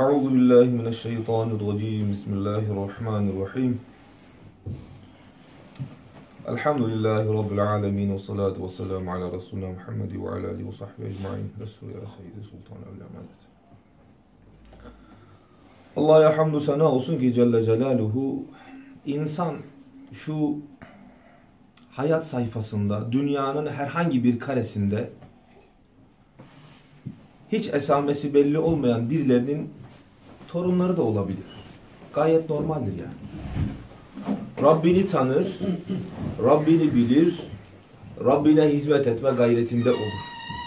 Euzu billahi mineşşeytanirracim. Bismillahirrahmanirrahim. Elhamdülillahi rabbil alamin ve salatu vesselamu ala resulina Muhammed ve ala alihi ve sahbihi ecmaîn. Resul ya seyyidi sultan evliya medet. Allah'a hamdü sena olsun ki Celle Celaluhu insan şu hayat sayfasında dünyanın herhangi bir karesinde hiç esamesi belli olmayan birilerinin torunları da olabilir. Gayet normaldir yani. Rabbini tanır, Rabbini bilir, Rabbine hizmet etme gayretinde olur.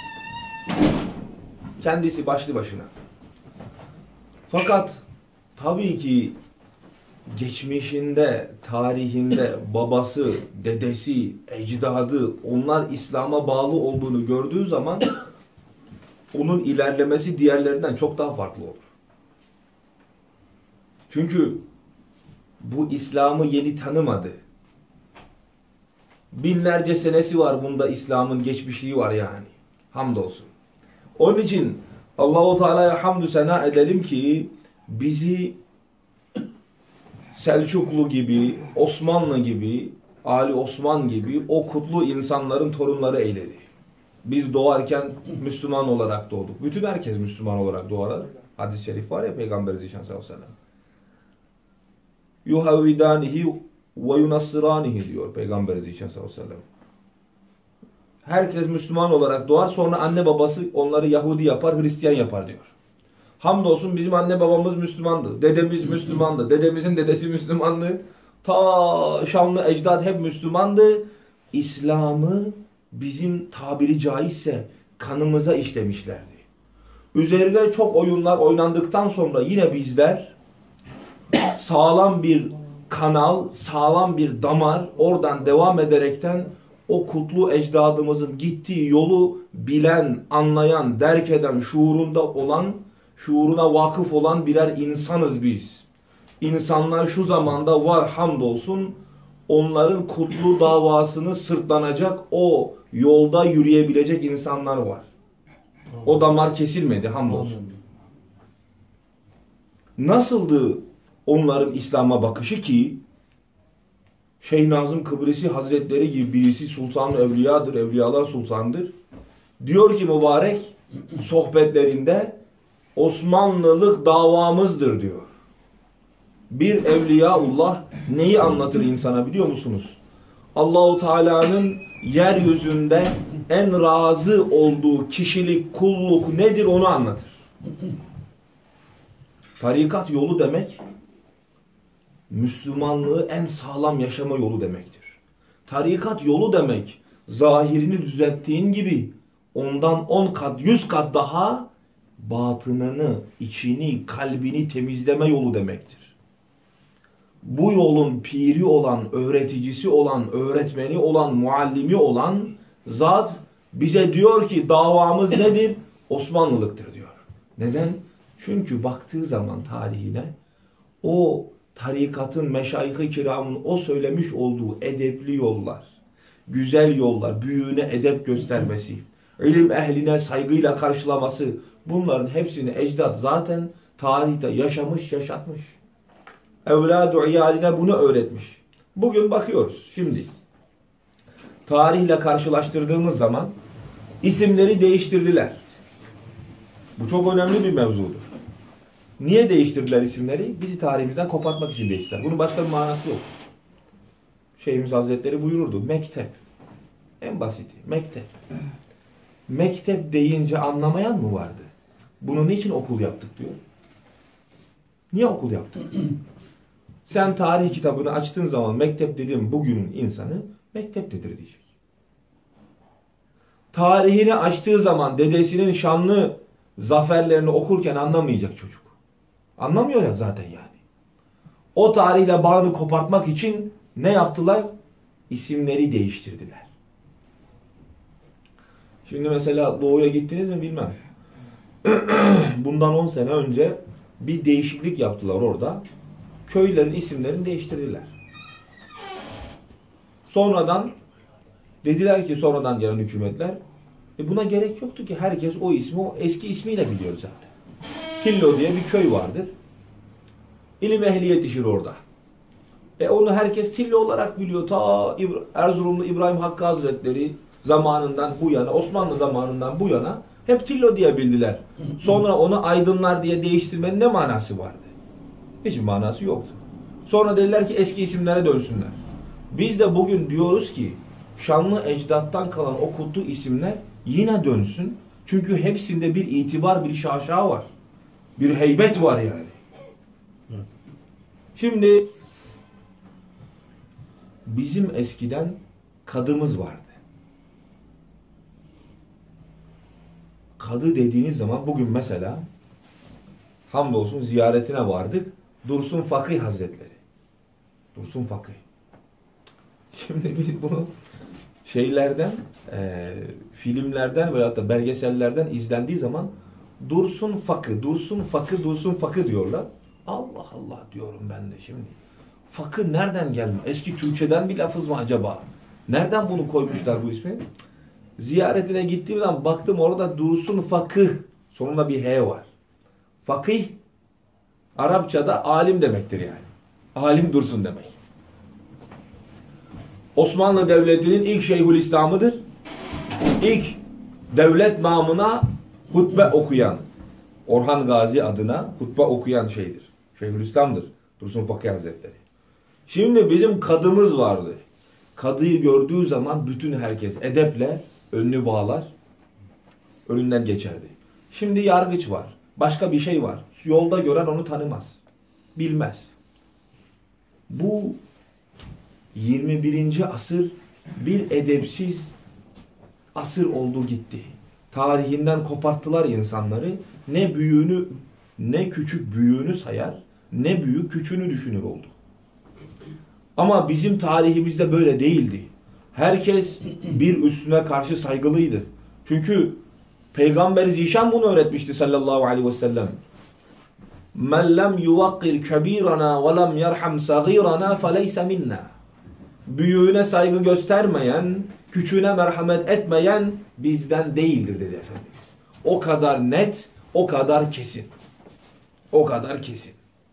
Kendisi başlı başına. Fakat tabii ki geçmişinde, tarihinde babası, dedesi, ecdadı, onlar İslam'a bağlı olduğunu gördüğü zaman onun ilerlemesi diğerlerinden çok daha farklı olur. Çünkü bu İslam'ı yeni tanımadı. Binlerce senesi var bunda, İslam'ın geçmişliği var yani. Hamdolsun. Onun için Allahu Teala'ya hamdü sena edelim ki bizi Selçuklu gibi, Osmanlı gibi, Ali Osman gibi o kutlu insanların torunları eyledi. Biz doğarken Müslüman olarak doğduk. Bütün herkes Müslüman olarak doğar. Hadis-i şerif var ya Peygamber Zişan sallallahu aleyhi ve sellem. Yuhavvidanihi ve yunassiranihi diyor Peygamber Zişan sallallahu aleyhi ve sellem. Herkes Müslüman olarak doğar, sonra anne babası onları Yahudi yapar, Hristiyan yapar diyor. Hamdolsun bizim anne babamız Müslümandı. Dedemiz Müslümandı. Dedemizin dedesi Müslümandı. Ta şanlı ecdad hep Müslümandı. İslam'ı bizim tabiri caizse kanımıza işlemişlerdi. Üzerinde çok oyunlar oynandıktan sonra yine bizler sağlam bir kanal, sağlam bir damar oradan devam ederekten o kutlu ecdadımızın gittiği yolu bilen, anlayan, derk eden, şuurunda olan, şuuruna vakıf olan birer insanız biz. İnsanlar şu zamanda var hamdolsun, onların kutlu davasını sırtlanacak, o yolda yürüyebilecek insanlar var. O damar kesilmedi hamdolsun. Nasıldı onların İslam'a bakışı ki Şeyh Nazım Kıbrisi Hazretleri gibi birisi Sultan-ı Evliyadır, Evliyalar Sultan'dır. Diyor ki mübarek sohbetlerinde Osmanlılık davamızdır diyor. Bir evliyaullah neyi anlatır insana biliyor musunuz? Allahu Teala'nın yeryüzünde en razı olduğu kişilik, kulluk nedir onu anlatır. Tarikat yolu demek Müslümanlığı en sağlam yaşama yolu demektir. Tarikat yolu demek zahirini düzelttiğin gibi ondan 10 kat, 100 kat daha batınını, içini, kalbini temizleme yolu demektir. Bu yolun piri olan, öğreticisi olan, öğretmeni olan, muallimi olan zat bize diyor ki davamız nedir? Osmanlılıktır diyor. Neden? Çünkü baktığı zaman tarihine o tarikatın, meşayih-i kiramın o söylemiş olduğu edepli yollar, güzel yollar, büyüğüne edep göstermesi, ilim ehline saygıyla karşılaması, bunların hepsini ecdat zaten tarihte yaşamış, yaşatmış. Evladu iyaline bunu öğretmiş. Bugün bakıyoruz şimdi. Tarihle karşılaştırdığımız zaman isimleri değiştirdiler. Bu çok önemli bir mevzudur. Niye değiştirdiler isimleri? Bizi tarihimizden kopartmak için değiştirdiler. Bunun başka bir manası yok. Şeyhimiz Hazretleri buyururdu. Mektep. En basiti. Mektep. Mektep deyince anlamayan mı vardı? Bunun niçin okul yaptık diyor. Niye okul yaptık? Sen tarih kitabını açtığın zaman mektep dediğim bugünün insanı mekteptedir diyecek. Tarihini açtığı zaman dedesinin şanlı zaferlerini okurken anlamayacak çocuk. Anlamıyor ya zaten yani. O tarihle bağını kopartmak için ne yaptılar? İsimleri değiştirdiler. Şimdi mesela Doğu'ya gittiniz mi bilmem. Bundan 10 sene önce bir değişiklik yaptılar orada. Köylerin isimlerini değiştirdiler. Sonradan dediler ki sonradan gelen hükümetler buna gerek yoktu ki herkes o ismi o eski ismiyle biliyor zaten. Tillo diye bir köy vardır. İlim ehli yetişir orada. Onu herkes Tillo olarak biliyor. Ta Erzurumlu İbrahim Hakkı Hazretleri zamanından bu yana, Osmanlı zamanından bu yana hep Tillo diye bildiler. Sonra onu Aydınlar diye değiştirmenin ne manası vardı? Hiçbir manası yoktu. Sonra dediler ki eski isimlere dönsünler. Biz de bugün diyoruz ki şanlı ecdattan kalan o kutlu isimler yine dönsün. Çünkü hepsinde bir itibar, bir şaşa var. Bir heybet var yani. Şimdi bizim eskiden kadımız vardı. Kadı dediğiniz zaman bugün mesela hamdolsun ziyaretine vardık. Dursun Fakih Hazretleri. Dursun Fakih. Şimdi biz bunu şeylerden, filmlerden veyahut da belgesellerden izlendiği zaman Dursun Fakı, Dursun Fakı, Dursun Fakı diyorlar. Allah Allah diyorum ben de şimdi. Fakı nereden geldi? Eski Türkçeden bir lafız mı acaba? Nereden bunu koymuşlar bu ismi? Ziyaretine gittiğim zaman baktım orada Dursun Fakıh. Sonunda bir H var. Fakih Arapçada alim demektir yani. Alim Dursun demek. Osmanlı Devleti'nin ilk Şeyhülislam'ıdır. İlk devlet namına hutbe okuyan, Orhan Gazi adına hutbe okuyan şeydir. Şeyhülislam'dır. Dursun Fakih Hazretleri. Şimdi bizim kadımız vardı. Kadıyı gördüğü zaman bütün herkes edeple önünü bağlar, önünden geçerdi. Şimdi yargıç var. Başka bir şey var. Yolda gören onu tanımaz. Bilmez. Bu 21. asır bir edepsiz asır oldu gitti. Tarihinden koparttılar insanları. Ne büyüğünü, ne küçük büyüğünü sayar, ne büyük küçüğünü düşünür oldu. Ama bizim tarihimizde böyle değildi. Herkes bir üstüne karşı saygılıydı. Çünkü Peygamber Zişan bunu öğretmişti sallallahu aleyhi ve sellem. Men lem yuvakkir kebirana ve lem yerham sagirana feleyse minna. Büyüğüne saygı göstermeyen, küçüğüne merhamet etmeyen bizden değildir dedi Efendimiz. O kadar net, o kadar kesin. O kadar kesin.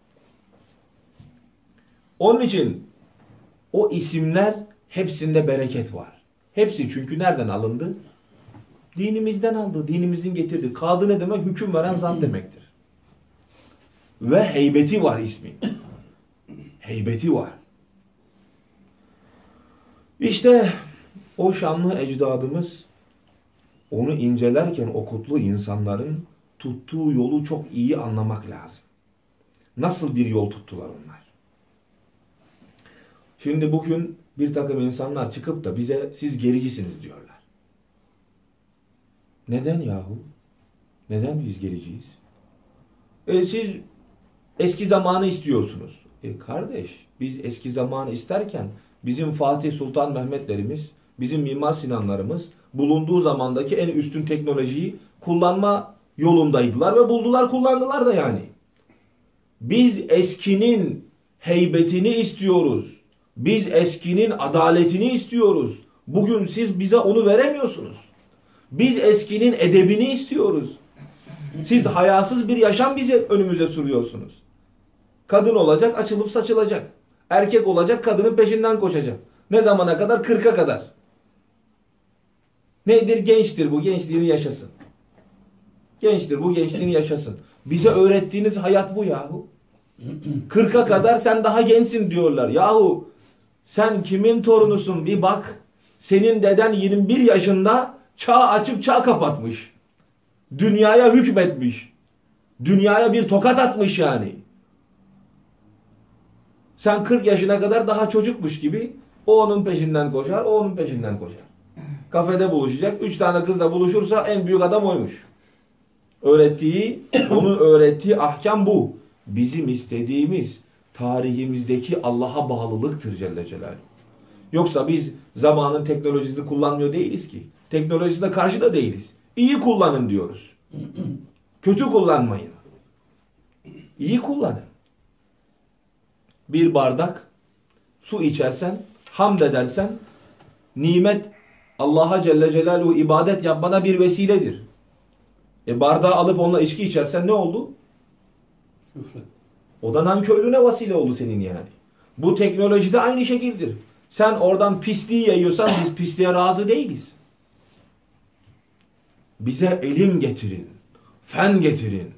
Onun için o isimler hepsinde bereket var. Hepsi çünkü nereden alındı? Dinimizden aldı. Dinimizin getirdiği. Kadı ne demek? Hüküm veren zat demektir. Ve heybeti var ismin. Heybeti var. İşte o şanlı ecdadımız onu incelerken o kutlu insanların tuttuğu yolu çok iyi anlamak lazım. Nasıl bir yol tuttular onlar? Şimdi bugün bir takım insanlar çıkıp da bize siz gericisiniz diyorlar. Neden yahu? Neden biz gericiyiz? Siz eski zamanı istiyorsunuz. Kardeş biz eski zamanı isterken bizim Fatih Sultan Mehmetlerimiz, bizim Mimar Sinanlarımız bulunduğu zamandaki en üstün teknolojiyi kullanma yolundaydılar ve buldular, kullandılar da yani. Biz eskinin heybetini istiyoruz. Biz eskinin adaletini istiyoruz. Bugün siz bize onu veremiyorsunuz. Biz eskinin edebini istiyoruz. Siz hayasız bir yaşam bize önümüze sürüyorsunuz. Kadın olacak, açılıp saçılacak. Erkek olacak, kadının peşinden koşacak. Ne zamana kadar? 40'a kadar. Nedir? Gençtir bu, gençliğini yaşasın. Gençtir bu, gençliğini yaşasın. Bize öğrettiğiniz hayat bu yahu. 40'a kadar sen daha gençsin diyorlar. Yahu sen kimin torunusun bir bak. Senin deden 21 yaşında çağ açıp çağ kapatmış. Dünyaya hükmetmiş. Dünyaya bir tokat atmış yani. Sen 40 yaşına kadar daha çocukmuş gibi o onun peşinden koşar, o onun peşinden koşar. Kafede buluşacak. 3 tane kızla buluşursa en büyük adam oymuş. Onun öğrettiği ahkam bu. Bizim istediğimiz tarihimizdeki Allah'a bağlılıktır Celle Celaluhu. Yoksa biz zamanın teknolojisini kullanmıyor değiliz ki. Teknolojisine karşı da değiliz. İyi kullanın diyoruz. Kötü kullanmayın. İyi kullanın. Bir bardak su içersen, hamd edersen, nimet Allah'a Celle Celaluhu ibadet yapmana bir vesiledir. Bardağı alıp onunla içki içersen ne oldu? O da nankörlüğüne vasile oldu senin yani. Bu teknolojide aynı şekildir. Sen oradan pisliği yayıyorsan biz pisliğe razı değiliz. Bize ilim getirin, fen getirin,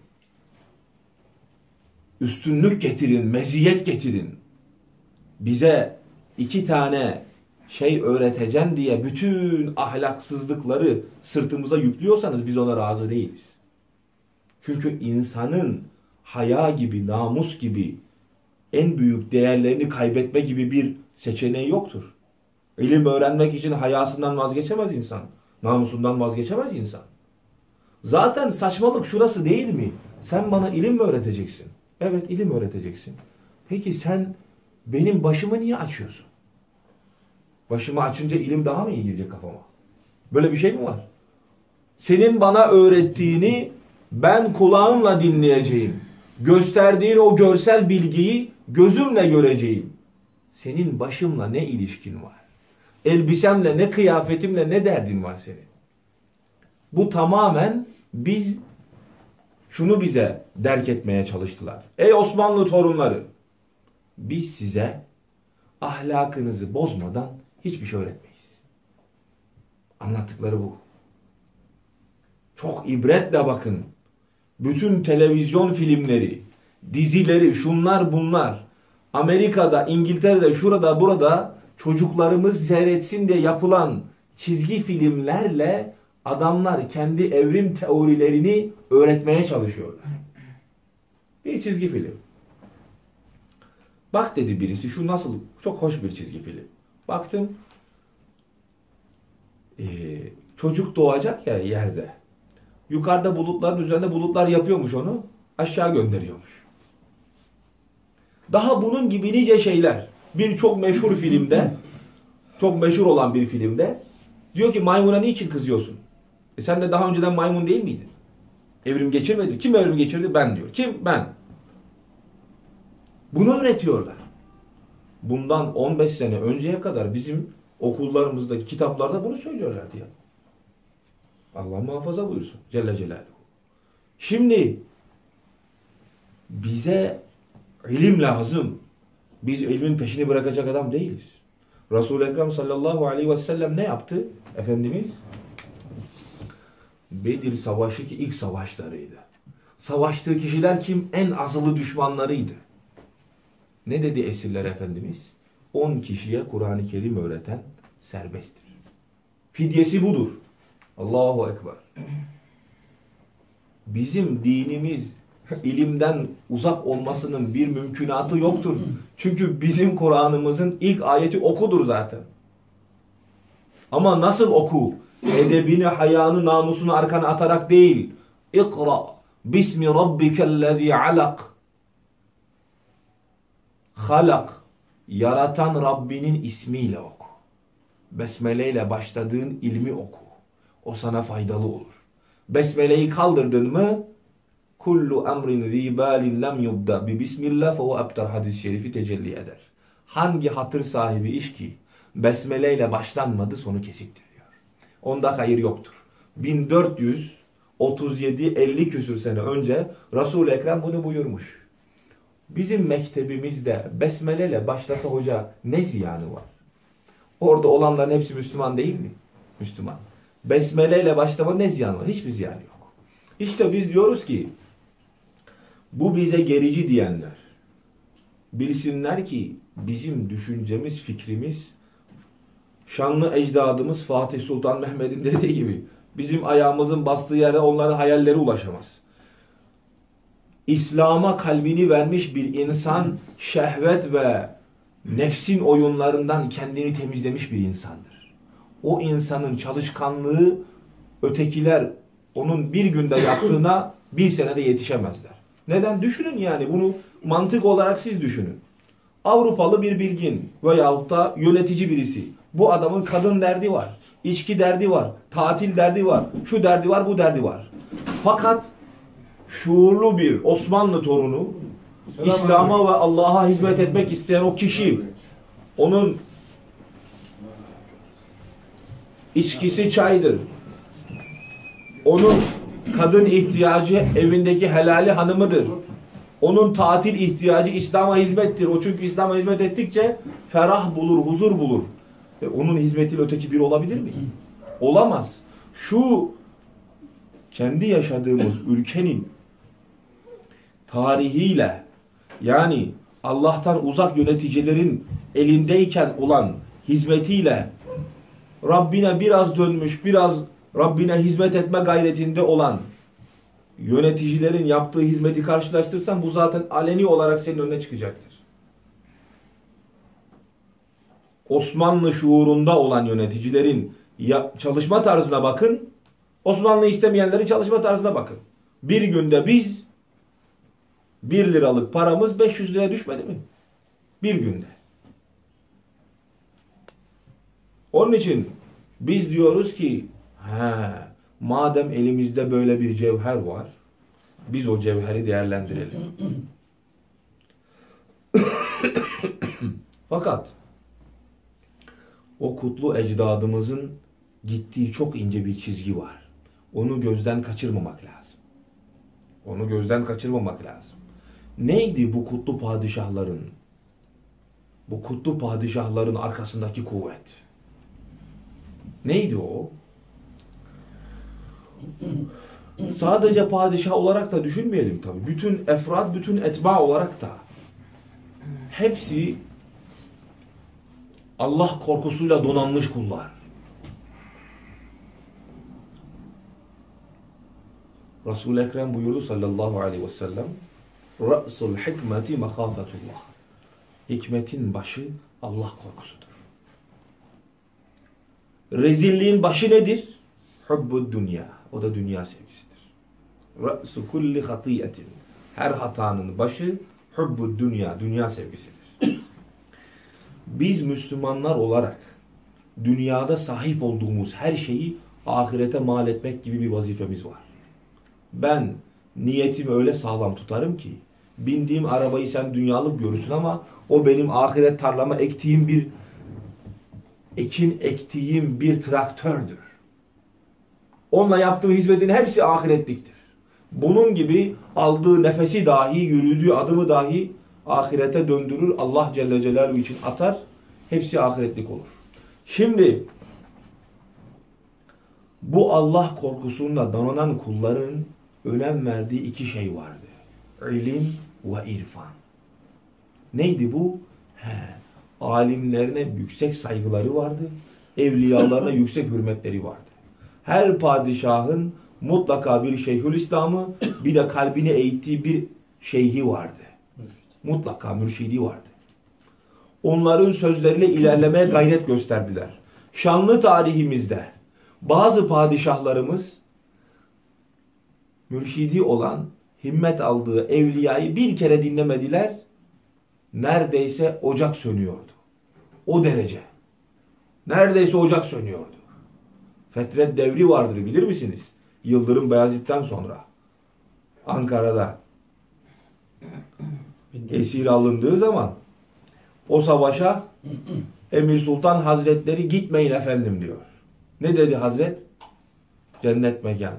üstünlük getirin, meziyet getirin. Bize 2 tane şey öğreteceksin diye bütün ahlaksızlıkları sırtımıza yüklüyorsanız biz ona razı değiliz. Çünkü insanın haya gibi, namus gibi en büyük değerlerini kaybetme gibi bir seçeneği yoktur. İlim öğrenmek için hayasından vazgeçemez insan. Namusundan vazgeçemez insan. Zaten saçmalık şurası değil mi? Sen bana ilim mi öğreteceksin? Evet, ilim öğreteceksin. Peki sen benim başımı niye açıyorsun? Başımı açınca ilim daha mı iyi girecek kafama? Böyle bir şey mi var? Senin bana öğrettiğini ben kulağımla dinleyeceğim. Gösterdiğin o görsel bilgiyi gözümle göreceğim. Senin başımla ne ilişkin var? Elbisemle, ne kıyafetimle ne derdin var senin? Bu tamamen şunu bize derk etmeye çalıştılar. Ey Osmanlı torunları! Biz size ahlakınızı bozmadan hiçbir şey öğretmeyiz. Anlattıkları bu. Çok ibretle bakın. Bütün televizyon filmleri, dizileri, şunlar bunlar, Amerika'da, İngiltere'de, şurada, burada çocuklarımız seyretsin diye yapılan çizgi filmlerle adamlar kendi evrim teorilerini öğretmeye çalışıyorlar. Bir çizgi film. Bak dedi birisi, şu nasıl, çok hoş bir çizgi film. Baktım, çocuk doğacak ya yerde. Yukarıda bulutların üzerinde bulutlar yapıyormuş onu, aşağı gönderiyormuş. Daha bunun gibi nice şeyler. Bir çok meşhur filmde, çok meşhur olan bir filmde diyor ki maymuna niçin kızıyorsun? Sen de daha önceden maymun değil miydin? Evrim geçirmedin. Kim evrim geçirdi? Ben diyor. Kim? Ben. Bunu öğretiyorlar. Bundan 15 sene önceye kadar bizim okullarımızdaki kitaplarda bunu söylüyorlardı ya. Allah muhafaza buyursun. Celle Celaluhu. Şimdi bize ilim lazım. Biz ilmin peşini bırakacak adam değiliz. Resul-i Ekrem sallallahu aleyhi ve sellem ne yaptı? Efendimiz Bedir Savaşı ki ilk savaşlarıydı. Savaştığı kişiler kim? En azılı düşmanlarıydı. Ne dedi esirler Efendimiz? 10 kişiye Kur'an-ı Kerim öğreten serbesttir. Fidyesi budur. Allahu Ekber. Bizim dinimiz ilimden uzak olmasının bir mümkünatı yoktur. Çünkü bizim Kur'an'ımızın ilk ayeti okudur zaten. Ama nasıl oku? Edebini, hayanı, namusunu arkana atarak değil. İkra bismi rabbikellezî alak. Halak. Yaratan Rabbinin ismiyle oku. Besmele ile başladığın ilmi oku. O sana faydalı olur. Besmele'yi kaldırdın mı kullu emrin zibalin lem yubda bi bismillah fe o ebtar hadis-i şerifi tecelli eder. Hangi hatır sahibi iş ki besmele ile başlanmadı sonu kesiktir diyor. Onda hayır yoktur. 1437-50 küsür sene önce Resul-i Ekrem bunu buyurmuş. Bizim mektebimizde besmele ile başlasa hoca ne ziyanı var? Orada olanların hepsi Müslüman değil mi? Müslüman. Besmele ile başlama ne ziyanı var? Hiçbir ziyanı yok. İşte biz diyoruz ki bu bize gerici diyenler bilsinler ki bizim düşüncemiz, fikrimiz şanlı ecdadımız Fatih Sultan Mehmet'in dediği gibi bizim ayağımızın bastığı yere onların hayalleri ulaşamaz. İslam'a kalbini vermiş bir insan şehvet ve nefsin oyunlarından kendini temizlemiş bir insandır. O insanın çalışkanlığı ötekiler onun bir günde yaptığına bir senede yetişemezler. Neden? Düşünün yani bunu mantık olarak siz düşünün. Avrupalı bir bilgin veyahut da yönetici birisi. Bu adamın kadın derdi var, içki derdi var, tatil derdi var, şu derdi var, bu derdi var. Fakat şuurlu bir Osmanlı torunu İslam'a ve Allah'a hizmet etmek isteyen o kişi onun içkisi çaydır. Onun kadın ihtiyacı evindeki helali hanımıdır. Onun tatil ihtiyacı İslam'a hizmettir. O çünkü İslam'a hizmet ettikçe ferah bulur, huzur bulur. Onun hizmetiyle öteki biri olabilir mi? Olamaz. Şu kendi yaşadığımız ülkenin tarihiyle, yani Allah'tan uzak yöneticilerin elindeyken olan hizmetiyle Rabbine biraz dönmüş, biraz Rabbine hizmet etme gayretinde olan yöneticilerin yaptığı hizmeti karşılaştırsan bu zaten aleni olarak senin önüne çıkacaktır. Osmanlı şuurunda olan yöneticilerin çalışma tarzına bakın. Osmanlı istemeyenlerin çalışma tarzına bakın. Bir günde biz 1 liralık paramız 500 liraya düşmedi mi? Bir günde. Onun için biz diyoruz ki madem elimizde böyle bir cevher var, biz o cevheri değerlendirelim. Fakat o kutlu ecdadımızın gittiği çok ince bir çizgi var. Onu gözden kaçırmamak lazım. Onu gözden kaçırmamak lazım. Neydi bu kutlu padişahların? Bu kutlu padişahların arkasındaki kuvvet. Neydi o? Sadece padişah olarak da düşünmeyelim tabii. Bütün efrad, bütün etba olarak da hepsi Allah korkusuyla donanmış kullar. Resul-i Ekrem buyurdu sallallahu aleyhi ve sellem, Ra'sul hikmeti mehafetullah. Hikmetin başı Allah korkusudur. Rezilliğin başı nedir? Hubbud dünya. O da dünya sevgisidir. Ra'su kulli hatiyetin. Her hatanın başı hubbud dünya. Dünya sevgisidir. Biz Müslümanlar olarak dünyada sahip olduğumuz her şeyi ahirete mal etmek gibi bir vazifemiz var. Ben niyetimi öyle sağlam tutarım ki bindiğim arabayı sen dünyalık görürsün ama o benim ahiret tarlama ektiğim bir traktördür. Onunla yaptığı hizmetin hepsi ahiretliktir. Bunun gibi aldığı nefesi dahi, yürüdüğü adımı dahi ahirete döndürür. Allah Celle Celaluhu için atar. Hepsi ahiretlik olur. Şimdi bu Allah korkusunda donanan kulların önem verdiği iki şey vardı. İlim ve irfan. Neydi bu? Alimlerine yüksek saygıları vardı. Evliyalarına yüksek hürmetleri vardı. Her padişahın mutlaka bir Şeyhülislam'ı, bir de kalbini eğittiği bir şeyhi vardı. Mutlaka mürşidi vardı. Onların sözleriyle ilerlemeye gayret gösterdiler. Şanlı tarihimizde bazı padişahlarımız mürşidi olan, himmet aldığı evliyayı bir kere dinlemediler. Neredeyse ocak sönüyordu. O derece. Neredeyse ocak sönüyordu. Fetret devri vardır, bilir misiniz? Yıldırım Beyazıt'tan sonra. Ankara'da esir alındığı zaman o savaşa Emir Sultan Hazretleri gitmeyin efendim diyor. Ne dedi Hazret? Cennet mekan.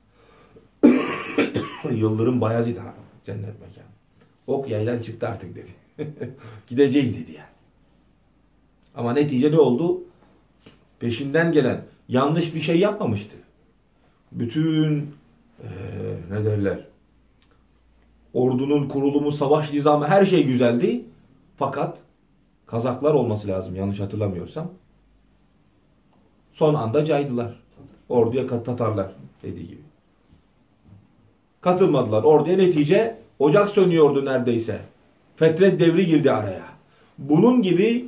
Yıldırım Bayezid cennet mekan. Ok yaylan çıktı artık dedi. Gideceğiz dedi yani. Ama netice ne oldu? Peşinden gelen yanlış bir şey yapmamıştı. Bütün ne derler? Ordunun kurulumu, savaş nizamı her şey güzeldi. Fakat Kazaklar olması lazım yanlış hatırlamıyorsam. Son anda caydılar. Orduya Tatarlar dediği gibi. Katılmadılar. Orduya netice ocak sönüyordu neredeyse. Fetret devri girdi araya. Bunun gibi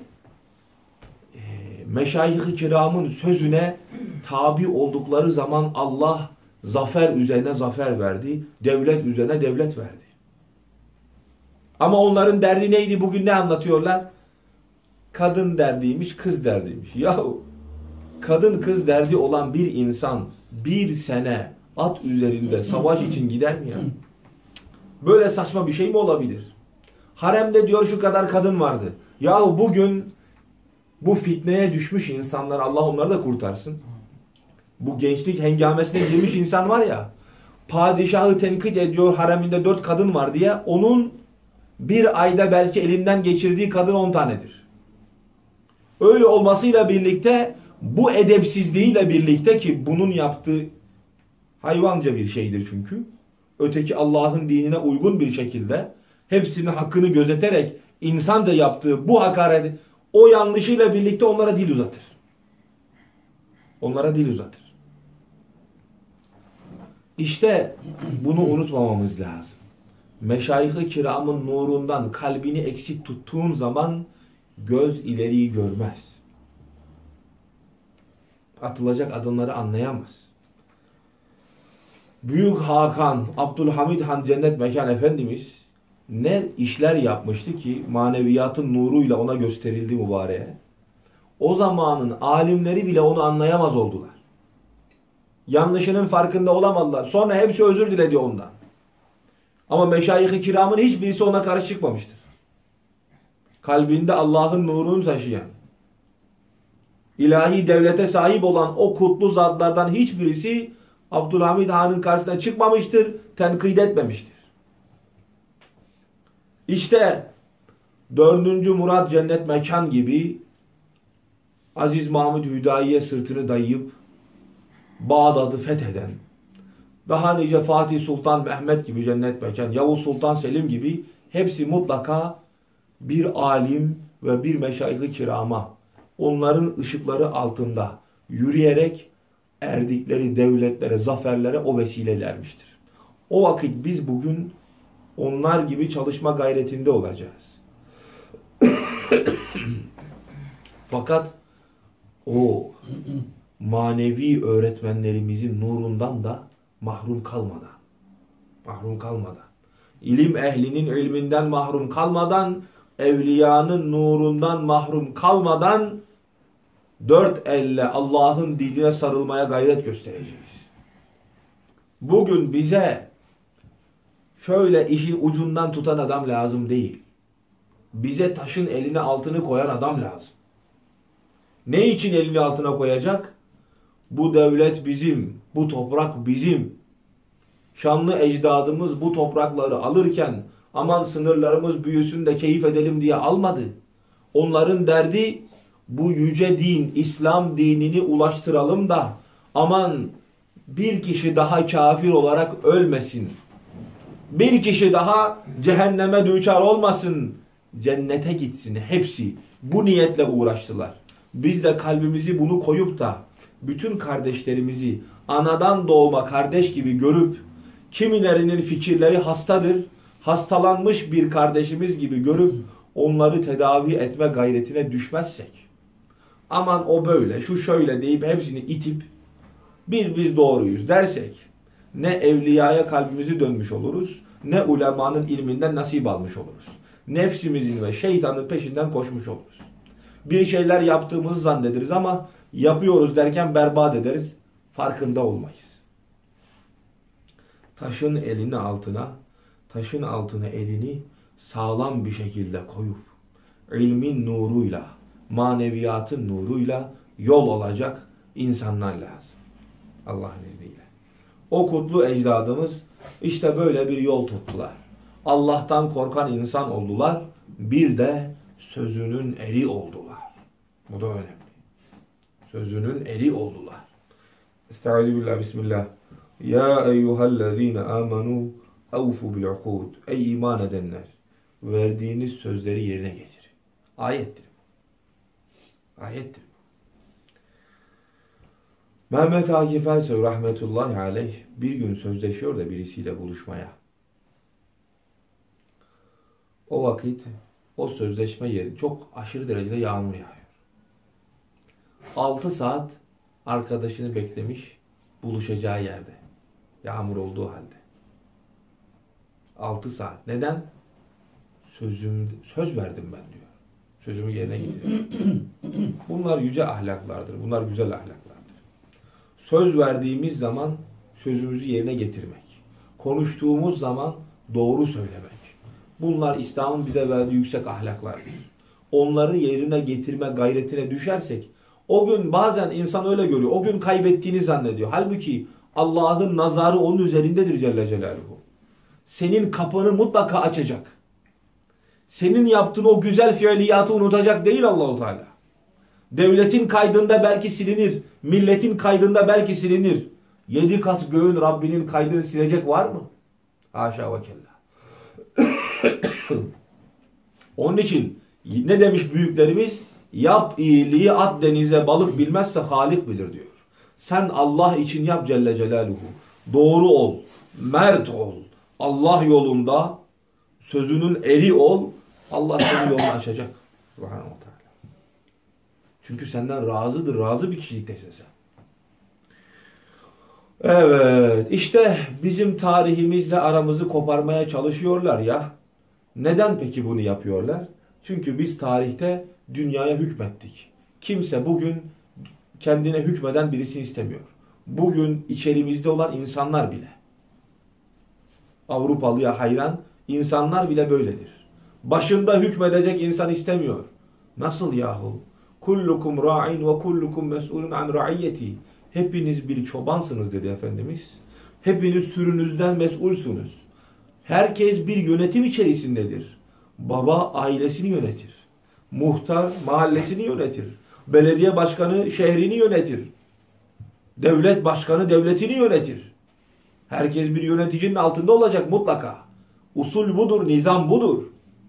meşayih-i kiramın sözüne tabi oldukları zaman Allah zafer üzerine zafer verdi. Devlet üzerine devlet verdi. Ama onların derdi neydi? Bugün ne anlatıyorlar? Kadın derdiymiş, kız derdiymiş. Yahu kadın kız derdi olan bir insan bir sene at üzerinde savaş için gider mi ya? Böyle saçma bir şey mi olabilir? Haremde diyor şu kadar kadın vardı. Yahu bugün bu fitneye düşmüş insanlar, Allah onları da kurtarsın. Bu gençlik hengamesine girmiş insan var ya, padişahı tenkit ediyor, hareminde 4 kadın var diye, onun bir ayda belki elinden geçirdiği kadın 10 tanedir. Öyle olmasıyla birlikte, bu edepsizliğiyle birlikte, ki bunun yaptığı hayvanca bir şeydir çünkü. Öteki Allah'ın dinine uygun bir şekilde hepsinin hakkını gözeterek insanca yaptığı bu hakaret, o yanlışıyla birlikte onlara dil uzatır. Onlara dil uzatır. İşte bunu unutmamamız lazım. Meşayih-i kiramın nurundan kalbini eksik tuttuğun zaman göz ileriyi görmez. Atılacak adımları anlayamaz. Büyük Hakan, Abdülhamid Han Cennet Mekan Efendimiz ne işler yapmıştı ki maneviyatın nuruyla ona gösterildi mübareğe. O zamanın alimleri bile onu anlayamaz oldular. Yanlışının farkında olamadılar. Sonra hepsi özür diledi ondan. Ama meşayih-i kiramın hiçbirisi ona karşı çıkmamıştır. Kalbinde Allah'ın nurunu taşıyan, ilahi devlete sahip olan o kutlu zatlardan hiçbirisi Abdülhamid Han'ın karşısına çıkmamıştır, tenkit etmemiştir. İşte 4. Murat Cennet Mekan gibi Aziz Mahmud Hüdayi'ye sırtını dayayıp Bağdat'ı fetheden, daha nice Fatih Sultan Mehmet gibi Cennet Mekan, Yavuz Sultan Selim gibi hepsi mutlaka bir alim ve bir meşayih-i kirama, onların ışıkları altında yürüyerek erdikleri devletlere, zaferlere o vesileyle ermiştir. O vakit biz bugün onlar gibi çalışma gayretinde olacağız. Fakat o manevi öğretmenlerimizin nurundan da mahrum kalmadan, ilim ehlinin ilminden mahrum kalmadan, evliyanın nurundan mahrum kalmadan, dört elle Allah'ın dinine sarılmaya gayret göstereceğiz. Bugün bize şöyle işin ucundan tutan adam lazım değil. Bize taşın eline altını koyan adam lazım. Ne için elini altına koyacak? Bu devlet bizim, bu toprak bizim. Şanlı ecdadımız bu toprakları alırken aman sınırlarımız büyüsün de keyif edelim diye almadı. Onların derdi bu yüce din, İslam dinini ulaştıralım da aman bir kişi daha kafir olarak ölmesin. Bir kişi daha cehenneme düçar olmasın. Cennete gitsin. Hepsi bu niyetle uğraştılar. Biz de kalbimizi bunu koyup da bütün kardeşlerimizi anadan doğma kardeş gibi görüp kimilerinin fikirleri hastadır, hastalanmış bir kardeşimiz gibi görüp onları tedavi etme gayretine düşmezsek, aman o böyle, şu şöyle deyip hepsini itip biz doğruyuz dersek, ne evliyaya kalbimizi dönmüş oluruz, ne ulemanın ilminden nasip almış oluruz. Nefsimizin ve şeytanın peşinden koşmuş oluruz. Bir şeyler yaptığımızı zannederiz ama yapıyoruz derken berbat ederiz, farkında olmayız. Taşın elini altına, taşın altına elini sağlam bir şekilde koyup, ilmin nuruyla, maneviyatın nuruyla yol olacak insanlar lazım. Allah'ın izniyle. O kutlu ecdadımız işte böyle bir yol tuttular. Allah'tan korkan insan oldular. Bir de sözünün eri oldular. Bu da önemli. Sözünün eri oldular. Estağfirullah, bismillah. Ya eyyühellezine amenu evfu bil'ukud. Ey iman edenler, verdiğiniz sözleri yerine getirin. Ayettir. Ayettir. Mehmet Akif Ersoy rahmetullahi aleyh bir gün sözleşiyor da birisiyle buluşmaya. O vakit o sözleşme yeri çok aşırı derecede yağmur yağıyor. 6 saat arkadaşını beklemiş buluşacağı yerde. Yağmur olduğu halde. 6 saat. Neden? Söz verdim ben diyor. Sözümü yerine getireceğim. Bunlar yüce ahlaklardır. Bunlar güzel ahlaklardır. Söz verdiğimiz zaman sözümüzü yerine getirmek. Konuştuğumuz zaman doğru söylemek. Bunlar İslam'ın bize verdiği yüksek ahlaklardır. Onları yerine getirme gayretine düşersek, o gün bazen insan öyle görüyor. O gün kaybettiğini zannediyor. Halbuki Allah'ın nazarı onun üzerindedir Celle Celaluhu. Senin kapını mutlaka açacak. Senin yaptığın o güzel fiiliyatı unutacak değil Allah-u Teala. Devletin kaydında belki silinir. Milletin kaydında belki silinir. 7 kat göğün Rabbinin kaydını silecek var mı? Haşa ve kella. Onun için ne demiş büyüklerimiz? Yap iyiliği at denize balık bilmezse Halik bilir diyor. Sen Allah için yap Celle Celaluhu. Doğru ol. Mert ol. Allah yolunda sözünün eri ol. Allah senin yolunu açacak. Subhanahu wa ta'ala. Çünkü senden razıdır. Razı bir kişiliktesin sen. Evet. İşte bizim tarihimizle aramızı koparmaya çalışıyorlar ya. Neden peki bunu yapıyorlar? Çünkü biz tarihte dünyaya hükmettik. Kimse bugün kendine hükmeden birisini istemiyor. Bugün içerimizde olan insanlar bile. Avrupalıya hayran insanlar bile böyledir. Başında hükmedecek insan istemiyor. Nasıl yahu? Kullukum ra'in ve kullukum mes'ulun an ra'iyyeti. Hepiniz bir çobansınız dedi Efendimiz. Hepiniz sürünüzden mesulsunuz. Herkes bir yönetim içerisindedir. Baba ailesini yönetir. Muhtar mahallesini yönetir. Belediye başkanı şehrini yönetir. Devlet başkanı devletini yönetir. Herkes bir yöneticinin altında olacak mutlaka. Usul budur, nizam budur.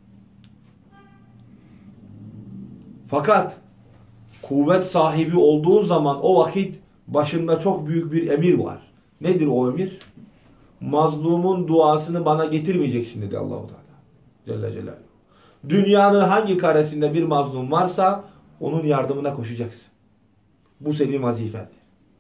Fakat kuvvet sahibi olduğu zaman o vakit başında çok büyük bir emir var. Nedir o emir? Mazlumun duasını bana getirmeyeceksin dedi Allah-u Teala. Celle Celaluhu. Dünyanın hangi karesinde bir mazlum varsa onun yardımına koşacaksın. Bu senin vazifendir.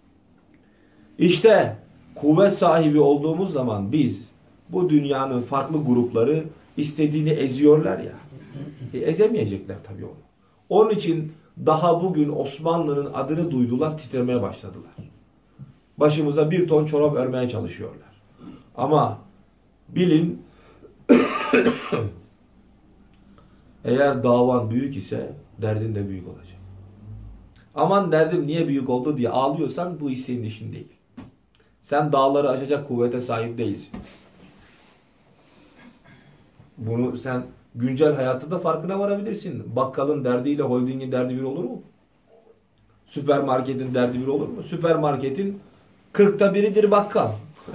İşte kuvvet sahibi olduğumuz zaman biz bu dünyanın farklı grupları istediğini eziyorlar ya. Ezemeyecekler tabii onu. Onun için daha bugün Osmanlı'nın adını duydular, titremeye başladılar. Başımıza bir ton çorap örmeye çalışıyorlar. Ama bilin eğer davan büyük ise derdin de büyük olacak. Aman derdim niye büyük oldu diye ağlıyorsan bu iş senin işin değil. Sen dağları aşacak kuvvete sahip değilsin. Bunu sen güncel hayatta da farkına varabilirsin. Bakkalın derdiyle holdingin derdi bir olur mu? Süpermarketin derdi bir olur mu? Süpermarketin 40'ta biridir bakkal.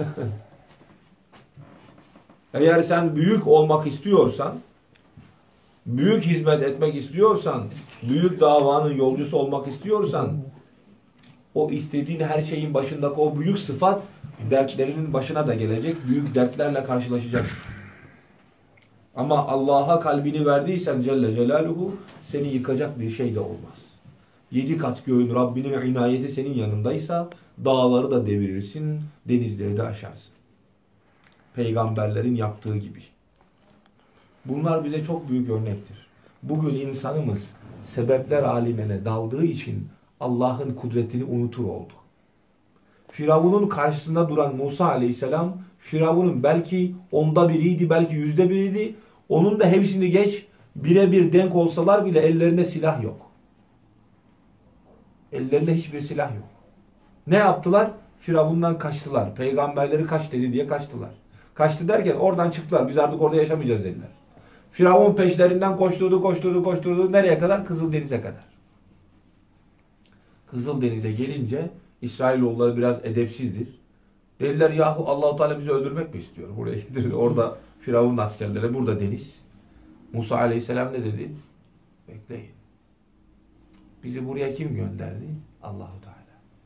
Eğer sen büyük olmak istiyorsan, büyük hizmet etmek istiyorsan, büyük davanın yolcusu olmak istiyorsan, o istediğin her şeyin başındaki o büyük sıfat dertlerinin başına da gelecek. Büyük dertlerle karşılaşacaksın. Ama Allah'a kalbini verdiysen Celle Celaluhu seni yıkacak bir şey de olmaz. 7 kat göğün Rabbinin inayeti senin yanındaysa dağları da devirirsin, denizleri de aşarsın. Peygamberlerin yaptığı gibi. Bunlar bize çok büyük örnektir. Bugün insanımız sebepler alemine daldığı için Allah'ın kudretini unutur oldu. Firavun'un karşısında duran Musa aleyhisselam, Firavun'un belki 10'da biriydi, belki 100'de biriydi. Onun da hepsini geç, birebir denk olsalar bile ellerinde silah yok. Ellerinde hiçbir silah yok. Ne yaptılar? Firavun'dan kaçtılar. Peygamberleri kaç dedi diye kaçtılar. Kaçtı derken oradan çıktılar. Biz artık orada yaşamayacağız dediler. Firavun peşlerinden koşturdu. Nereye kadar? Kızıldeniz'e kadar. Kızıldeniz'e gelince İsrailoğulları biraz edepsizdir. Dediler yahu Allah-u Teala bizi öldürmek mi istiyor? Buraya getirdi. Orada Firavun askerleri, burada deniz. Musa aleyhisselam ne dedi? Bekleyin. Bizi buraya kim gönderdi? Allah-u Teala.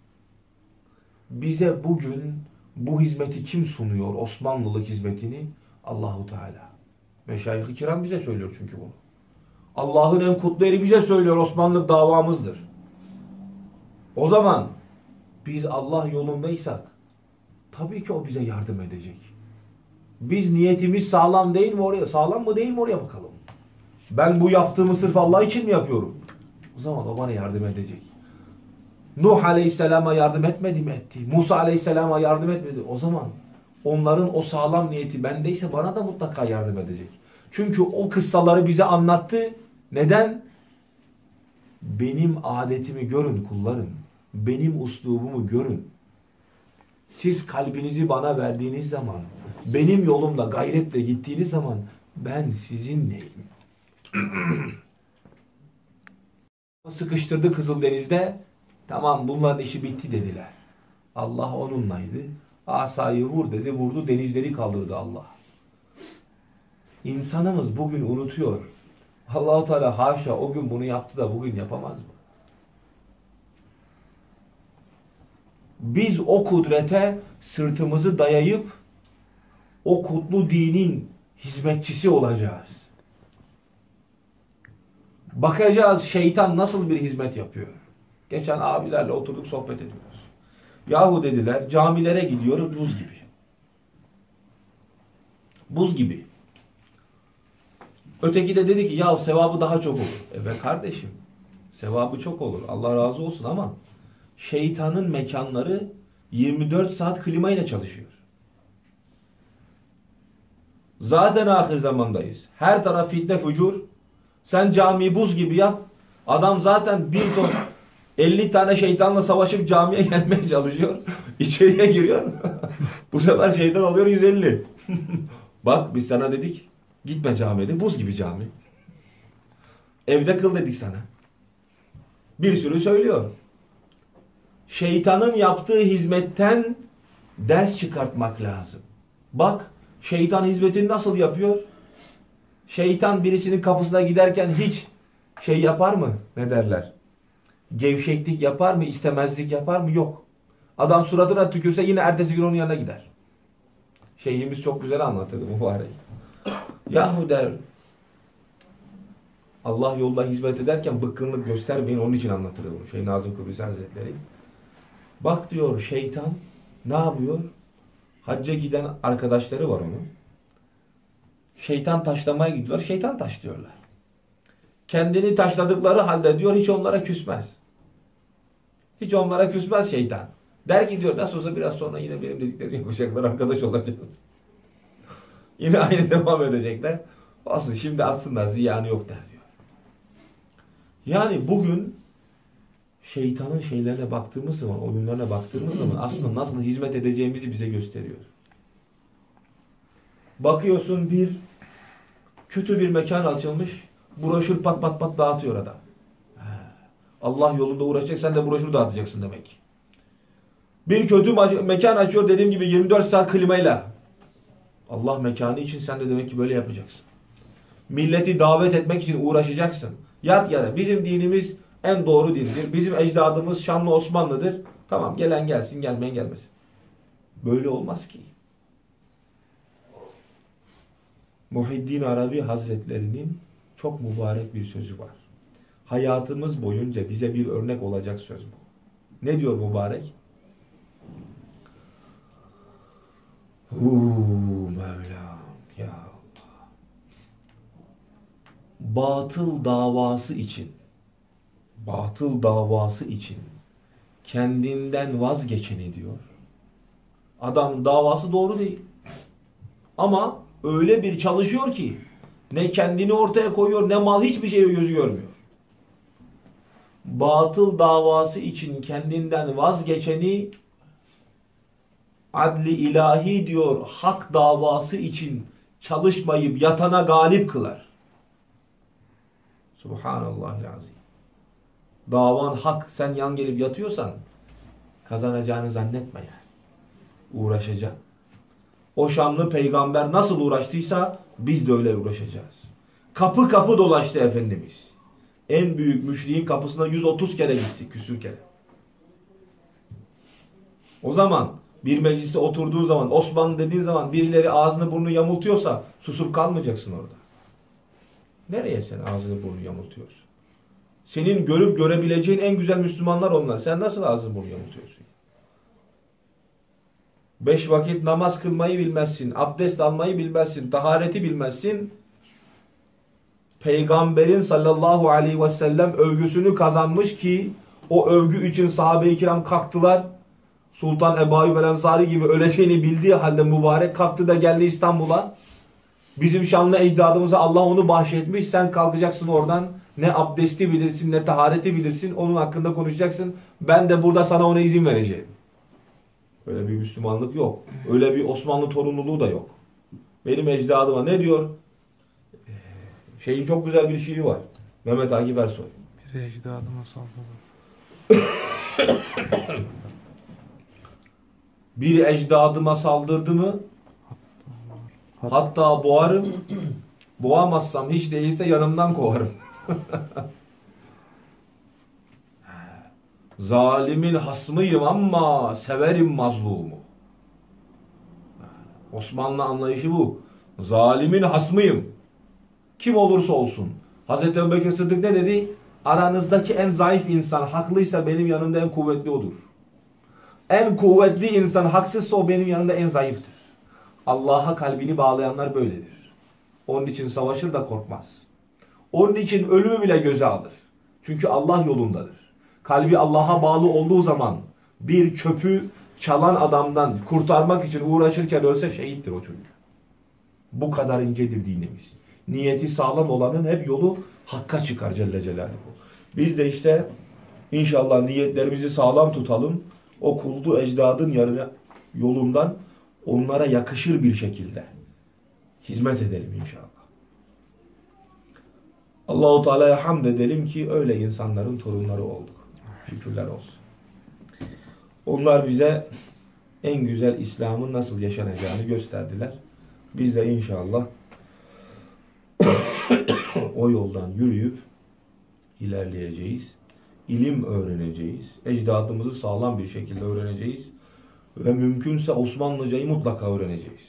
Bize bugün bu hizmeti kim sunuyor? Osmanlılık hizmetini? Allah-u Teala. Meşayih-i kiram bize söylüyor çünkü bunu. Allah'ın en kutlu eri bize söylüyor. Osmanlılık davamızdır. O zaman biz Allah yolundaysak tabii ki o bize yardım edecek. Biz niyetimiz sağlam değil mi oraya? Sağlam mı değil mi oraya bakalım. Ben bu yaptığımı sırf Allah için mi yapıyorum? O zaman o bana yardım edecek. Nuh Aleyhisselam'a yardım etmedi mi? Etti. Musa Aleyhisselam'a yardım etmedi. O zaman onların o sağlam niyeti bendeyse bana da mutlaka yardım edecek. Çünkü o kıssaları bize anlattı. Neden? Benim adetimi görün kullarım. Benim uslubumu görün. Siz kalbinizi bana verdiğiniz zaman, benim yolumda gayretle gittiğiniz zaman ben sizinleyim. Sıkıştırdı Kızıldeniz'de. Tamam, bunların işi bitti dediler. Allah onunlaydı. Asayı vur dedi, vurdu, denizleri kaldırdı Allah. İnsanımız bugün unutuyor. Allah-u Teala haşa o gün bunu yaptı da bugün yapamaz mı? Biz o kudrete sırtımızı dayayıp o kutlu dinin hizmetçisi olacağız. Bakacağız şeytan nasıl bir hizmet yapıyor. Geçen abilerle oturduk, sohbet ediyoruz. Yahu dediler, camilere gidiyoruz buz gibi. Buz gibi. Öteki de dedi ki ya sevabı daha çok olur. Evet kardeşim, sevabı çok olur. Allah razı olsun ama şeytanın mekanları 24 saat klimayla çalışıyor. Zaten ahir zamandayız. Her taraf fitne fücur. Sen camiyi buz gibi yap. Adam zaten 1 ton 50 tane şeytanla savaşıp camiye gelmeye çalışıyor. İçeriye giriyor. Bu sefer şeytan oluyor 150. Bak biz sana dedik. Gitme camiye. Buz gibi cami. Evde kıl dedik sana. Bir sürü söylüyor. Şeytanın yaptığı hizmetten ders çıkartmak lazım. Bak şeytan hizmetini nasıl yapıyor? Şeytan birisinin kapısına giderken hiç şey yapar mı? Ne derler? Gevşeklik yapar mı? İstemezlik yapar mı? Yok. Adam suratına tükürse yine ertesi gün onun yanına gider. Şeyhimiz çok güzel anlatırdı mübarek. Yahu der, Allah yolda hizmet ederken bıkkınlık göstermeyin, onun için anlatırdı bunu. Şeyh Nazım Kıbrıs Hazretleri. Bak diyor şeytan ne yapıyor? Hacca giden arkadaşları var onun. Şeytan taşlamaya gidiyorlar. Şeytan taşlıyorlar. Kendini taşladıkları halde diyor hiç onlara küsmez. Hiç onlara küsmez şeytan. Der ki diyor nasıl olsa biraz sonra yine benim dediklerimi yapacaklar, arkadaş olacağız. Yine aynı devam edecekler. Olsun şimdi atsınlar, ziyanı yok der diyor. Yani bugün şeytanın şeylerine baktığımız zaman, oyunlarına baktığımız zaman aslında nasıl hizmet edeceğimizi bize gösteriyor. Bakıyorsun kötü bir mekan açılmış, broşür pat pat pat dağıtıyor adam. Allah yolunda uğraşacak, sen de broşür dağıtacaksın demek. Bir kötü mekan açıyor dediğim gibi 24 saat klimayla. Allah mekanı için sen de demek ki böyle yapacaksın. Milleti davet etmek için uğraşacaksın. Yat yere. Bizim dinimiz en doğru dindir. Bizim ecdadımız şanlı Osmanlı'dır. Tamam gelen gelsin, gelmeyen gelmesin. Böyle olmaz ki. Muhiddin Arabi Hazretlerinin çok mübarek bir sözü var. Hayatımız boyunca bize bir örnek olacak söz bu. Ne diyor mübarek? Mevlam ya Allah. Batıl davası için kendinden vazgeçeni diyor. Adam davası doğru değil. Ama öyle bir çalışıyor ki ne kendini ortaya koyuyor ne mal, hiçbir şey gözü görmüyor. Batıl davası için kendinden vazgeçeni adli ilahi diyor hak davası için çalışmayıp yatana galip kılar. Subhanallahilazim. Davan hak, sen yan gelip yatıyorsan kazanacağını zannetme yani. Uğraşacaksın. O şanlı peygamber nasıl uğraştıysa biz de öyle uğraşacağız. Kapı kapı dolaştı Efendimiz. En büyük müşriğin kapısına 130 kere gitti, küsür kere. O zaman bir mecliste oturduğu zaman, Osmanlı dediğin zaman birileri ağzını burnunu yamultuyorsa susup kalmayacaksın orada. Nereye sen ağzını burnunu yamultuyorsun? Senin görüp görebileceğin en güzel Müslümanlar onlar. Sen nasıl ağzını burnunu yamultuyorsun? 5 vakit namaz kılmayı bilmezsin, abdest almayı bilmezsin, tahareti bilmezsin. Peygamberin sallallahu aleyhi ve sellem övgüsünü kazanmış ki o övgü için sahabe-i kiram kalktılar. Sultan Ebu Ayyub el-Ensari gibi öleceğini bildiği halde mübarek kalktı da geldi İstanbul'a. Bizim şanlı ecdadımıza Allah onu bahşetmiş. Sen kalkacaksın oradan. Ne abdesti bilirsin ne tahareti bilirsin. Onun hakkında konuşacaksın. Ben de burada sana ona izin vereceğim. Öyle bir Müslümanlık yok. Öyle bir Osmanlı torunluluğu da yok. Benim ecdadıma ne diyor? Şeyin çok güzel bir şiiri var. Mehmet Akif Ersoy. Bir ecdadıma saldırır. Bir ecdadıma saldırdı mı hatta boğarım. Boğamazsam hiç değilse yanımdan kovarım. Zalimin hasmıyım ama severim mazlumu. Osmanlı anlayışı bu. Zalimin hasmıyım. Kim olursa olsun. Hazreti Ebubekir Sıddık ne dedi? Aranızdaki en zayıf insan haklıysa benim yanımda en kuvvetli odur. En kuvvetli insan haksızsa o benim yanımda en zayıftır. Allah'a kalbini bağlayanlar böyledir. Onun için savaşır da korkmaz. Onun için ölümü bile göze alır. Çünkü Allah yolundadır. Kalbi Allah'a bağlı olduğu zaman bir çöpü çalan adamdan kurtarmak için uğraşırken ölse şehittir o çocuk. Bu kadar incedir dinimiz. Niyeti sağlam olanın hep yolu hakka çıkar Celle Celaluhu. Biz de işte inşallah niyetlerimizi sağlam tutalım. O kuldu ecdadın yolundan onlara yakışır bir şekilde hizmet edelim inşallah. Allahu Teala'ya hamd edelim ki öyle insanların torunları olduk. Şükürler olsun. Onlar bize en güzel İslam'ın nasıl yaşanacağını gösterdiler. Biz de inşallah o yoldan yürüyüp ilerleyeceğiz. İlim öğreneceğiz. Ecdadımızı sağlam bir şekilde öğreneceğiz. Ve mümkünse Osmanlıcayı mutlaka öğreneceğiz.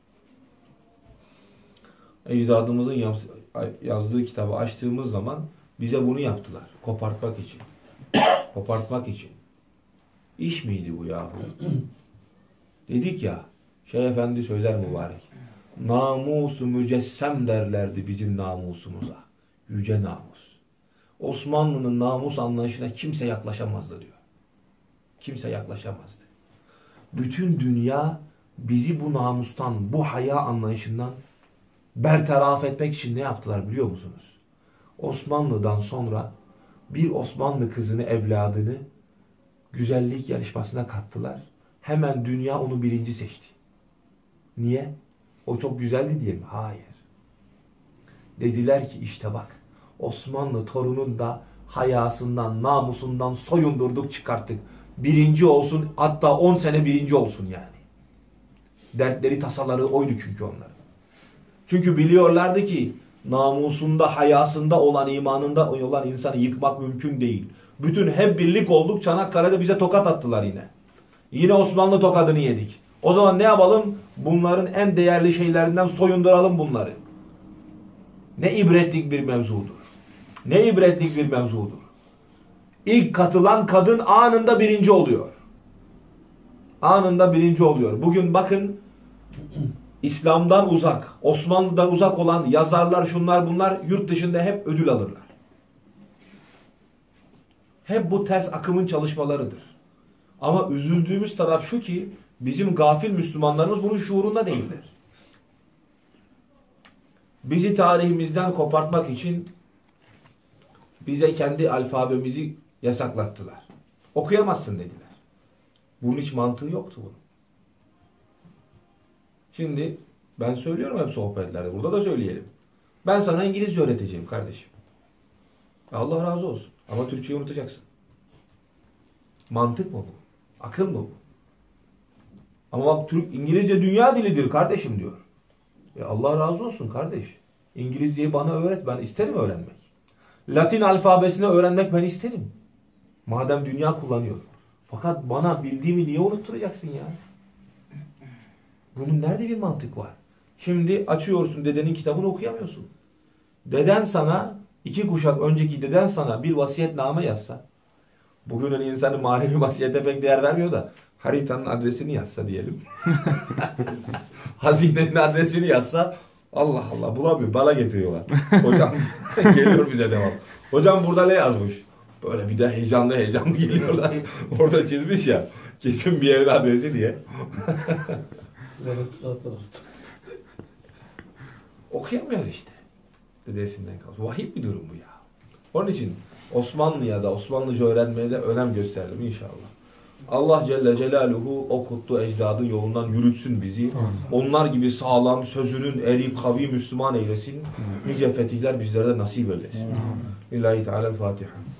Ecdadımızın yazdığı kitabı açtığımız zaman bize bunu yaptılar. Kopartmak için. Kopartmak için. İş miydi bu yahu? Dedik ya, Şeyh Efendi söyler mübarek. Namusu mücessem derlerdi bizim namusumuza. Yüce namus. Osmanlı'nın namus anlayışına kimse yaklaşamazdı diyor. Kimse yaklaşamazdı. Bütün dünya bizi bu namustan, bu haya anlayışından bertaraf etmek için ne yaptılar biliyor musunuz? Osmanlı'dan sonra bir Osmanlı kızını, evladını güzellik yarışmasına kattılar. Hemen dünya onu birinci seçti. Niye? O çok güzeldi diye mi? Hayır. Dediler ki işte bak Osmanlı torunun da hayasından, namusundan soyundurduk, çıkarttık. Birinci olsun, hatta 10 sene birinci olsun yani. Dertleri, tasaları oydu çünkü onların. Çünkü biliyorlardı ki namusunda, hayasında olan, imanında olan insanı yıkmak mümkün değil. Bütün hep birlik olduk. Çanakkale'de bize tokat attılar yine. Yine Osmanlı tokadını yedik. O zaman ne yapalım? Bunların en değerli şeylerinden soyunduralım bunları. Ne ibretlik bir mevzudur. Ne ibretlik bir mevzudur. İlk katılan kadın anında birinci oluyor. Anında birinci oluyor. Bugün bakın İslam'dan uzak, Osmanlı'dan uzak olan yazarlar, şunlar bunlar yurt dışında hep ödül alırlar. Hep bu ters akımın çalışmalarıdır. Ama üzüldüğümüz taraf şu ki bizim gafil Müslümanlarımız bunun şuurunda değiller. Bizi tarihimizden kopartmak için bize kendi alfabemizi yasaklattılar. Okuyamazsın dediler. Bunun hiç mantığı yoktu bunun. Şimdi ben söylüyorum hep sohbetlerde. Burada da söyleyelim. Ben sana İngilizce öğreteceğim kardeşim. Allah razı olsun. Ama Türkçeyi unutacaksın. Mantık mı bu? Akıl mı bu? Ama bak İngilizce dünya dilidir kardeşim diyor. Allah razı olsun kardeş. İngilizceyi bana öğret. Ben isterim öğrenmek. Latin alfabesini öğrenmek ben isterim. Madem dünya kullanıyor. Fakat bana bildiğimi niye unutturacaksın ya? Bunun nerede bir mantık var? Şimdi açıyorsun dedenin kitabını okuyamıyorsun. Deden sana 2 kuşak önceki deden sana bir vasiyetname yazsa, bugünün insanı manevi vasiyete pek değer vermiyor da haritanın adresini yazsa diyelim. Hazinenin adresini yazsa Allah Allah bulamıyor. Bana getiriyorlar. Hocam geliyor bize devam. Hocam burada ne yazmış? Böyle bir de heyecanlı geliyorlar. Orada çizmiş ya. Kesin bir evin adresi diye. Okuyamıyor işte. Dedesinden kalmış. Vahim bir durum bu ya. Onun için Osmanlı'ya da Osmanlıca öğrenmeye de önem gösterelim inşallah. Allah Celle Celaluhu o kutlu ecdadın yolundan yürütsün bizi. Onlar gibi sağlam, sözünün eri, kavi Müslüman eylesin. Nice fetihler bizlere de nasip eylesin. Lillahi Teala'l-Fatiha.